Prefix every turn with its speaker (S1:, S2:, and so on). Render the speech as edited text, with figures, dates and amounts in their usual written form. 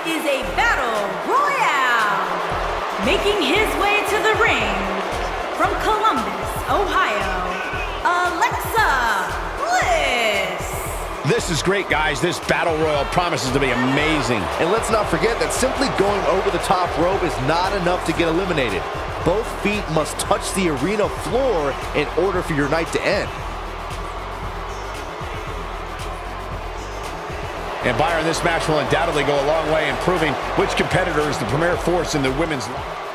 S1: is a battle royale. Making his way to the ring from Columbus, Ohio, Bliss.
S2: This is great, guys. This battle royal promises to be amazing.
S3: And let's not forget that simply going over the top rope is not enough to get eliminated. Both feet must touch the arena floor in order for your night to end.
S2: And Byron, this match will undoubtedly go a long way in proving which competitor is the premier force in the women's life.